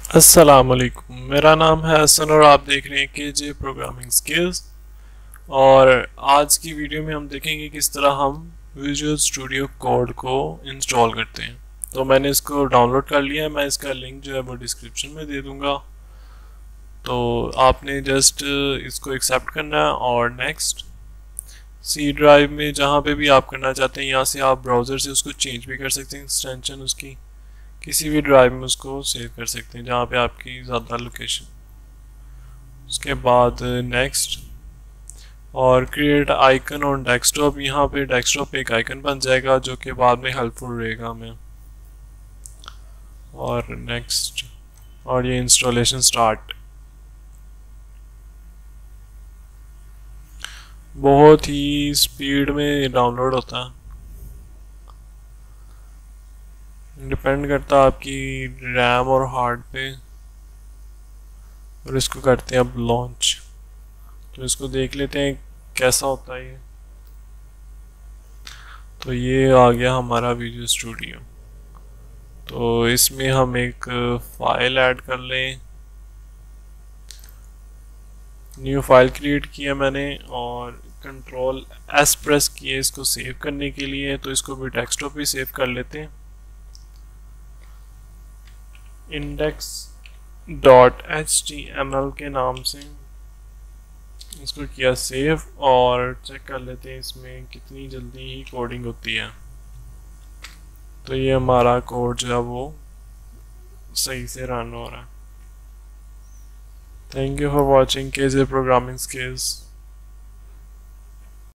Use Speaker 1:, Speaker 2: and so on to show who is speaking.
Speaker 1: अस्सलामुअलैकुम, मेरा नाम है हसन और आप देख रहे हैं केजे प्रोग्रामिंग स्किल्स। और आज की वीडियो में हम देखेंगे किस तरह हम विजुअल स्टूडियो कोड को इंस्टॉल करते हैं। तो मैंने इसको डाउनलोड कर लिया है, मैं इसका लिंक जो है वो डिस्क्रिप्शन में दे दूंगा। तो आपने जस्ट इसको एक्सेप्ट करना है और नेक्स्ट सी ड्राइव में जहाँ पे भी आप करना चाहते हैं, यहाँ से आप ब्राउज़र से उसको चेंज भी कर सकते हैं। एक्सटेंशन उसकी किसी भी ड्राइव में उसको सेव कर सकते हैं जहाँ पे आपकी ज़्यादा लोकेशन। उसके बाद नेक्स्ट और क्रिएट आइकन ऑन डेस्कटॉप, यहाँ पे डेस्कटॉप पे एक आइकन बन जाएगा जो कि बाद में हेल्पफुल रहेगा हमें। और नेक्स्ट और ये इंस्टॉलेशन स्टार्ट। बहुत ही स्पीड में डाउनलोड होता है, डिपेंड करता है आपकी रैम और हार्ड पे। और इसको करते हैं अब लॉन्च। तो इसको देख लेते हैं कैसा होता है ये। तो ये आ गया हमारा विजुअल स्टूडियो। तो इसमें हम एक फाइल ऐड कर लें। न्यू फाइल क्रिएट किया मैंने और कंट्रोल एस प्रेस किए इसको सेव करने के लिए। तो इसको भी डेस्कटॉप पे सेव कर लेते हैं। index.html के नाम से इसको किया सेव और चेक कर लेते हैं इसमें कितनी जल्दी ही कोडिंग होती है। तो ये हमारा कोड जो है वो सही से रन हो रहा है। Thank you for watching KJ programming skills.